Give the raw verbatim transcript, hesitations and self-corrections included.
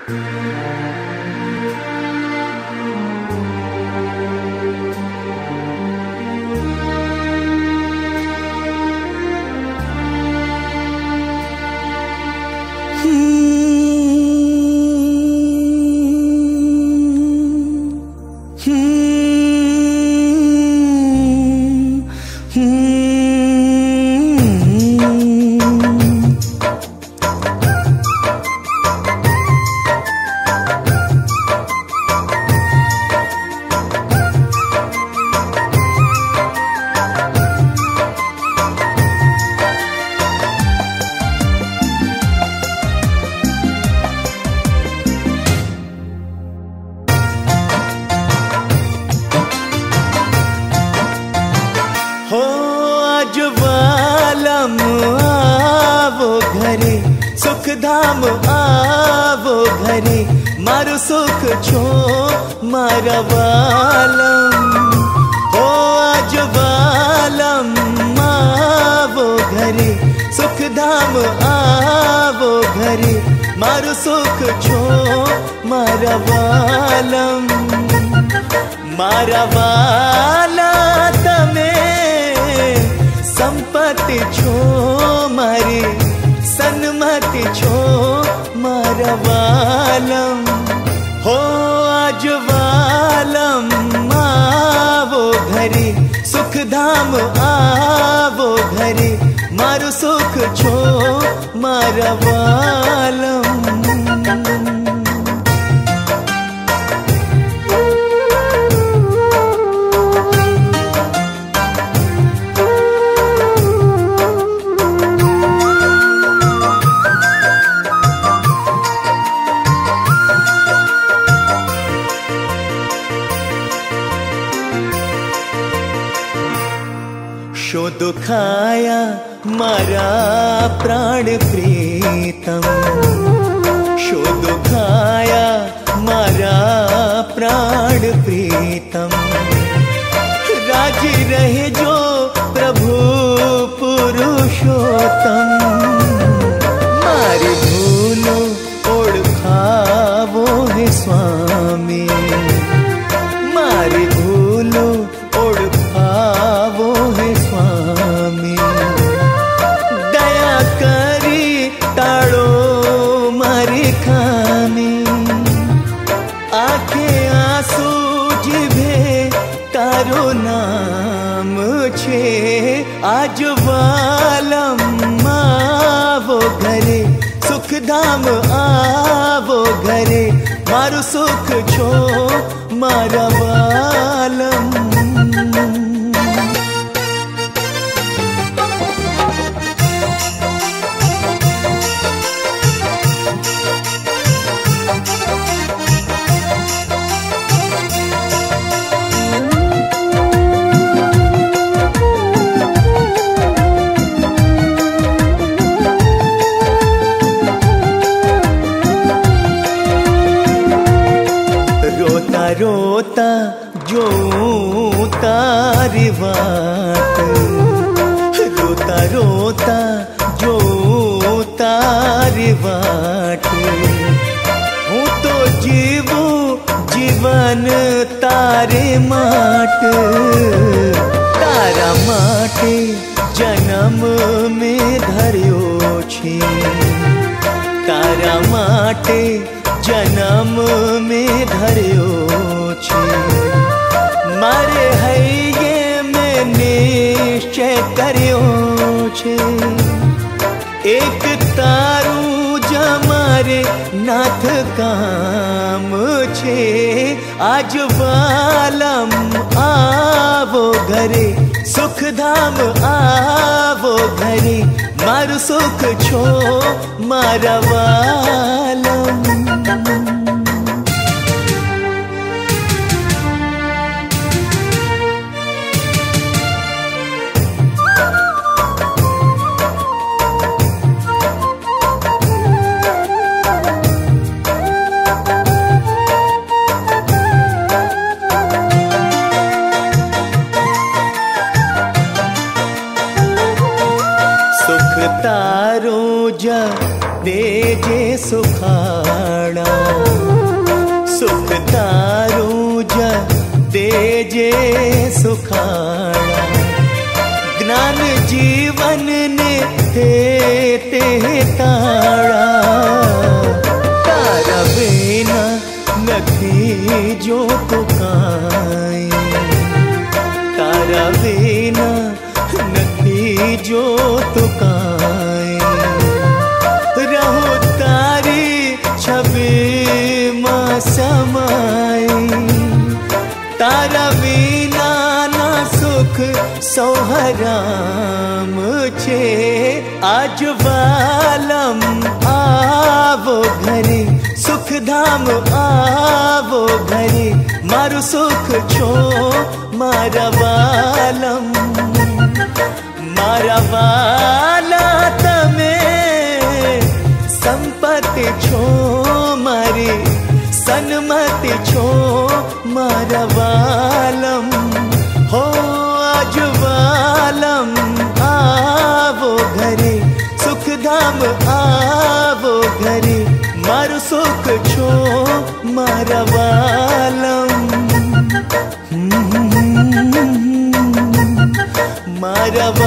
धाम आवो घरे मारो सुख छो मारा वालम हो आज वालम आवो घरे सुख धाम आवो घरे मारो सुख छो मारा वालम मारा वाला तमे संपत्ति छो मारी सन्मति छो मारा वालम हो आज वालम आवो घरे सुख धाम आवो घरे मारो सुख छो मारा वालम। शो दुखाया मारा प्राण प्रीतम शो दुखाया मारा प्राण प्रीतम राजी रहे जो प्रभु पुरुषोत्तम मारी भूलो ओळखावो हे स्वामी मारी भूलो ओळखावो हे स्वामी दया करी टाळो मारी खामी आखे आंसू जीभे तारो नाम छे आज वालम आवो घरे सुख धाम आवो घरे मारो सुख छो मारा वालम। रोता रोता जो तारी बात रोता रोता जो तारी बाट हूँ तो जीवू जीवन तारे माट तारा माटे जन्म में धर्यो छे तारा माटे जन्म में धर्यो छे मारे हये में निश्चय कर्यो छे एक तारू जमारे नाथ काम छे आज वालम आवो घरे सुख धाम आवो घरे मारो सुख छो मारा वालम। तारो तारो जा देजे सुखाड़ा, सुख तारो जा देजे सुखाड़ा। ज्ञान जीवन ने हेते ताड़ा, तारा बिना नथी जो तो काई, तारा बिना नथी जो तो काई। रहो तारी छवि मां समाई, तारा बिना ना सुख सोहराम छे। आज वालम आवो घरे, सुख धाम आवो घरे, मारू सुख छो मारा वालम। मारा वाला तमे संपत्ति छो मारी, सन्मति छो मारा वालम। हो आज वालम आवो घरे, सुख धाम आवो घरे, मारू सुख छो मारा वालम। मारा